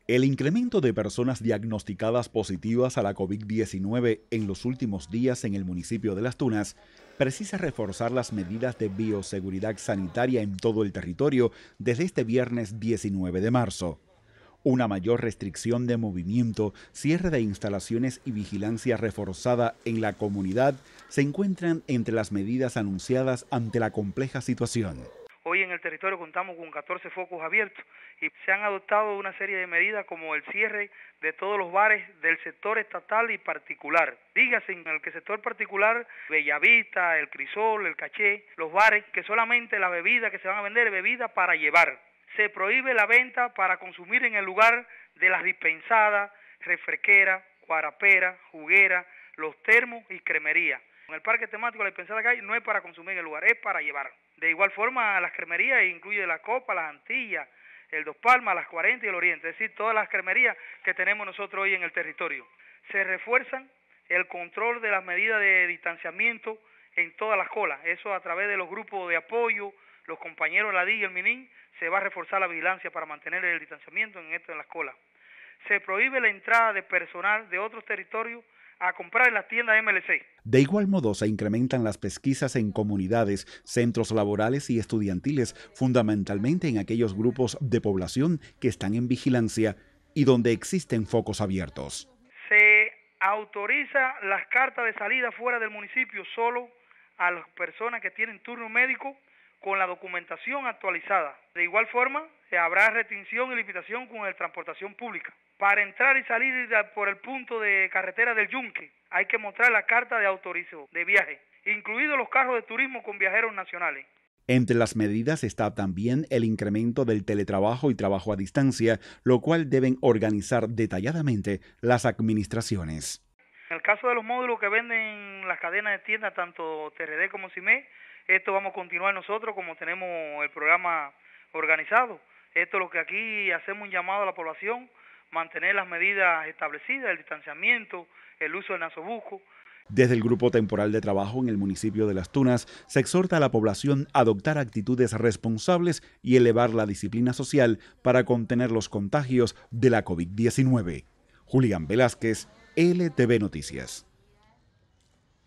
El incremento de personas diagnosticadas positivas a la COVID-19 en los últimos días en el municipio de Las Tunas precisa reforzar las medidas de bioseguridad sanitaria en todo el territorio desde este viernes 19 de marzo. Una mayor restricción de movimiento, cierre de instalaciones y vigilancia reforzada en la comunidad se encuentran entre las medidas anunciadas ante la compleja situación. Hoy en el territorio contamos con 14 focos abiertos y se han adoptado una serie de medidas como el cierre de todos los bares del sector estatal y particular. Dígase en el sector particular, Bellavista, el Crisol, el Caché, los bares que solamente la bebida que se van a vender es bebida para llevar. Se prohíbe la venta para consumir en el lugar de las dispensadas, refresqueras, guaraperas, jugueras, los termos y cremerías. En el parque temático, la dispensada que hay no es para consumir en el lugar, es para llevar. De igual forma, las cremerías incluye la Copa, las Antillas, el Dos Palmas, las 40 y el Oriente, es decir, todas las cremerías que tenemos nosotros hoy en el territorio. Se refuerzan el control de las medidas de distanciamiento en todas las colas, eso a través de los grupos de apoyo, los compañeros de la DI y el MININ, se va a reforzar la vigilancia para mantener el distanciamiento en las colas. Se prohíbe la entrada de personal de otros territorios a comprar en las tiendas MLC. De igual modo, se incrementan las pesquisas en comunidades, centros laborales y estudiantiles, fundamentalmente en aquellos grupos de población que están en vigilancia y donde existen focos abiertos. Se autoriza las cartas de salida fuera del municipio solo a las personas que tienen turno médico con la documentación actualizada. De igual forma, habrá restricción y limitación con la transportación pública. Para entrar y salir por el punto de carretera del Yunque, hay que mostrar la carta de autorización de viaje, incluidos los carros de turismo con viajeros nacionales. Entre las medidas está también el incremento del teletrabajo y trabajo a distancia, lo cual deben organizar detalladamente las administraciones. En el caso de los módulos que venden las cadenas de tiendas, tanto TRD como CIME, esto vamos a continuar nosotros como tenemos el programa organizado. Esto es lo que aquí hacemos un llamado a la población, mantener las medidas establecidas, el distanciamiento, el uso del nasobuco. Desde el Grupo Temporal de Trabajo en el municipio de Las Tunas, se exhorta a la población a adoptar actitudes responsables y elevar la disciplina social para contener los contagios de la COVID-19. Julián Velázquez, LTV Noticias.